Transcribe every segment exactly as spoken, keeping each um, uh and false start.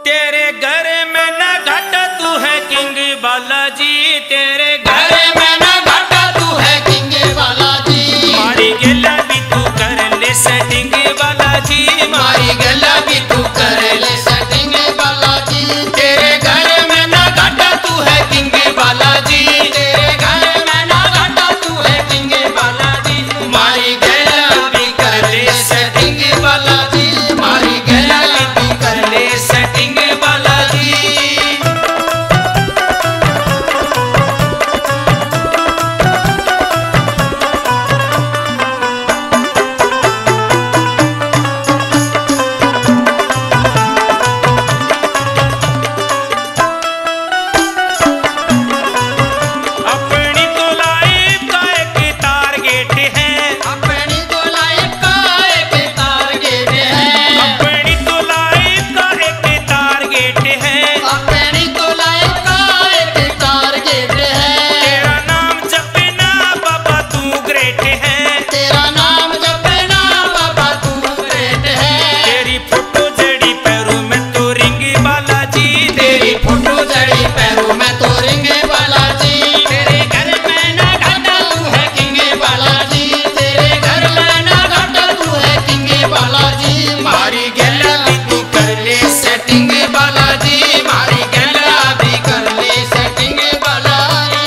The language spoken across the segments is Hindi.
तेरे घर में न घाटा तू है किंग बालाजी, तेरे घर में न घाटा तू है किंग बालाजी। मारी गला भी तू कर ले सेटिंग बालाजी, मारी गला भी तू कर ले सेटिंग बालाजी। तेरे घर में न घाटा तू है किंग बालाजी, तेरे घर में न घाटा तू है किंग बालाजी। मारी गला भी कर ले सेटिंग बालाजी, मारी गला भी तू कर ले सेटिंग बालाजी। अपनी तो लाइफ का एक टारगेट है, अपनी तो लाइफ का एक टारगेट है, अपनी तो लाइफ का एक टारगेट है। अपनी तो लाइफ का एक टारगेट है। तेरा नाम जपना बाबा तू ग्रेट है, तेरा नाम जपना बाबा तू ग्रेट है। तेरी फोटो जड़ी पैरों में तो रिंग बालाजी, तेरी फोटो जड़ी पैरों में तो रिंग बालाजी। तेरे घर में ना घाटा तू है किंग बालाजी, तेरे घर में ना घाटा तू है किंग बालाजी। मारी गला भी तू कर ले सेटिंग बालाजी, मारी गला भी कर ले सेटिंग बालाजी।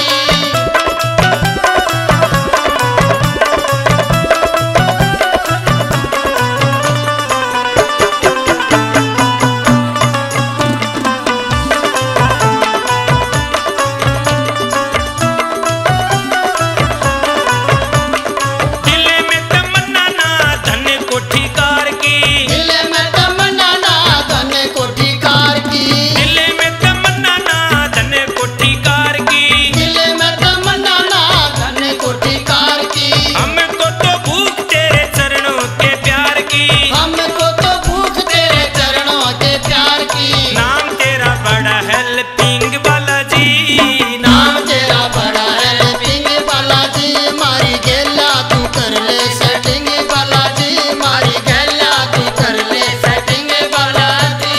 दिल में तमन्ना ना धन कोठी कार की, दिल में तमन्ना ना धन कोठी कार की, दिल में तमन्ना ना धन कोठी कार की। दिल में तमन्ना ना धन कोठी कार की। हमको तो भूख तेरे चरणों के प्यार की, हमको तो भूख तेरे चरणों के प्यार की। नाम तेरा बड़ा हेल्पिंग बालाजी, नाम तेरा बड़ा है पिंग बालाजी। मारी गेला तू कर ले सेटिंग बालाजी, मारी गेला तू कर ले सेटिंग बालाजी।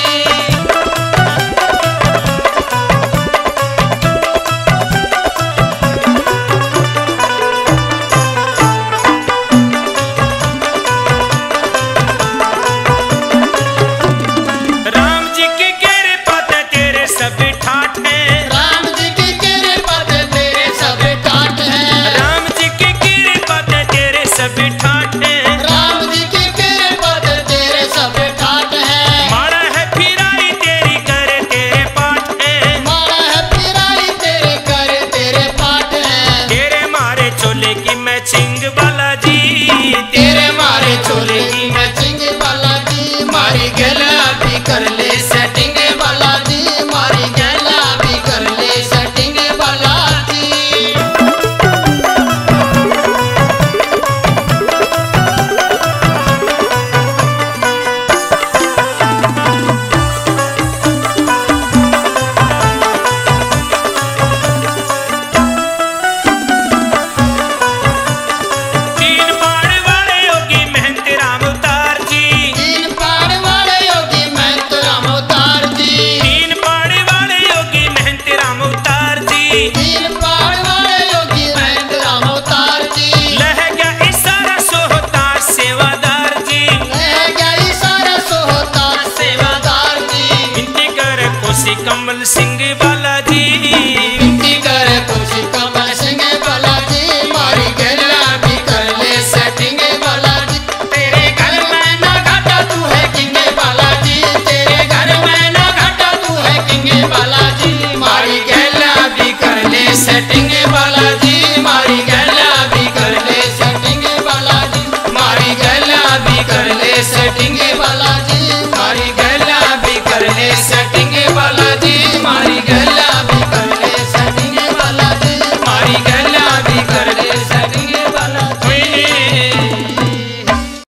राम जी के घेरे पाते तेरे सब ठाठ हैं, राम जी की तेरे पद तेरे सब टाट है। राम जी के घेरे पाते तेरे सब ठाठ हैं। राम जी की तेरे पद तेरे सब ठाट है। मारा है फिराई तेरी करे तेरे पाठ है, मारा है पिराई तेरे कर तेरे पाट है। तेरे मारे चोले की मैचिंग बालाजी, तेरे